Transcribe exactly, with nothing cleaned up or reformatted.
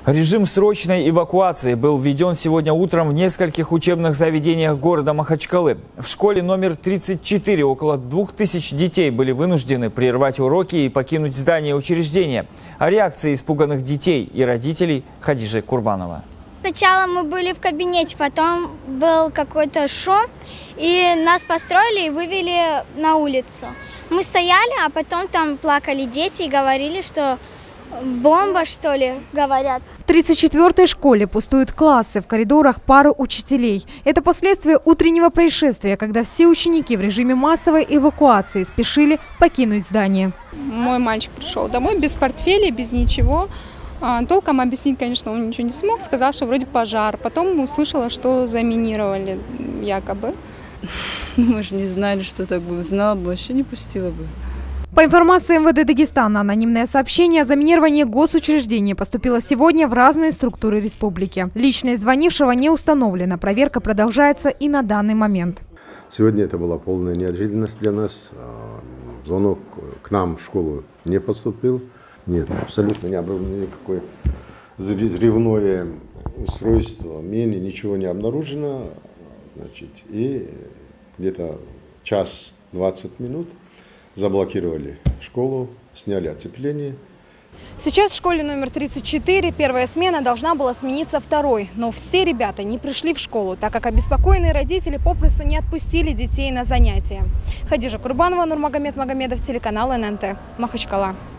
Режим срочной эвакуации был введен сегодня утром в нескольких учебных заведениях города Махачкалы. В школе номер тридцать четыре около двух тысяч детей были вынуждены прервать уроки и покинуть здание учреждения. О реакции испуганных детей и родителей Хадижа Курбанова. Сначала мы были в кабинете, потом был какой-то шум, и нас построили и вывели на улицу. Мы стояли, а потом там плакали дети и говорили, что бомба, что ли, говорят. В тридцать четвёртой школе пустуют классы, в коридорах пары учителей. Это последствия утреннего происшествия, когда все ученики в режиме массовой эвакуации спешили покинуть здание. Мой мальчик пришел домой без портфеля, без ничего. Толком объяснить, конечно, он ничего не смог. Сказал, что вроде пожар. Потом услышала, что заминировали якобы. Мы же не знали, что так будет. Знала бы, вообще не пустила бы. По информации эм вэ дэ Дагестана, анонимное сообщение о заминировании госучреждения поступило сегодня в разные структуры республики. Личность звонившего не установлена. Проверка продолжается и на данный момент. Сегодня это была полная неожиданность для нас. Звонок к нам в школу не поступил. Нет, абсолютно не обнаружено никакое взрывное устройство, мины, ничего не обнаружено. Значит, и где-то час двадцать минут заблокировали школу, сняли оцепление. Сейчас в школе номер тридцать четыре первая смена должна была смениться второй. Но все ребята не пришли в школу, так как обеспокоенные родители попросту не отпустили детей на занятия. Хадижа Курбанова, Нурмагомед Магомедов, телеканал эн эн тэ, Махачкала.